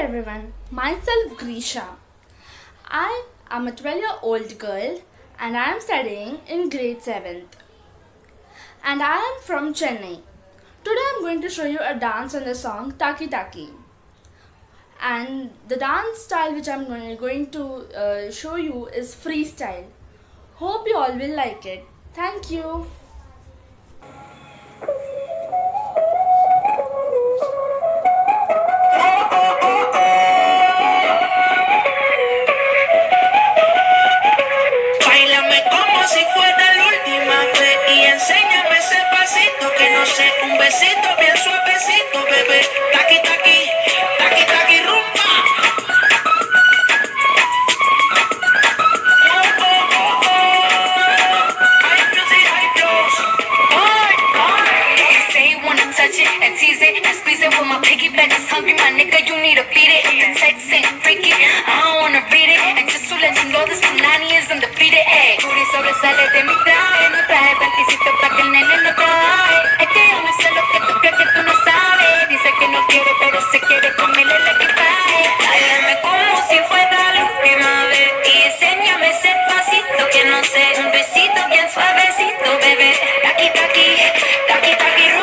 everyone, myself Grisha. I am a 12-year-old girl and I am studying in grade 7th. And I am from Chennai. Today I am going to show you a dance on the song Taki Taki. And the dance style which I am going to show you is freestyle. Hope you all will like it. Thank you. Si fuera la última vez y enséñame ese pasito que no sé, un besito bien suavecito, bebé. Taki taki, taki taki rumba. Oh, oh, oh, oh. Hay music, hay flows. You say you wanna touch it and tease it and squeeze it with my piggyback is hungry, my nigga, you need to beat it. If the text ain't freaky, I don't wanna read it. And just to let you know this Punani is undefeated. Hey, Rudy sobresale de mi traje, no traje panticito pa' que el nene no traje. Es que yo me sé lo que tú crees que tú no sabes. Dice que no quiere, pero se quiere comerle el equipaje. Háblame como si fuera la última vez y enséñame ese pasito que no sé, un besito bien suavecito, bebé. Taki taki, taki taki.